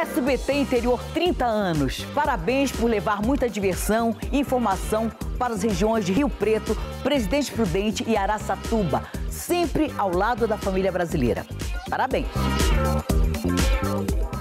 SBT Interior 30 anos. Parabéns por levar muita diversão e informação para as regiões de Rio Preto, Presidente Prudente e Araçatuba, sempre ao lado da família brasileira. Parabéns!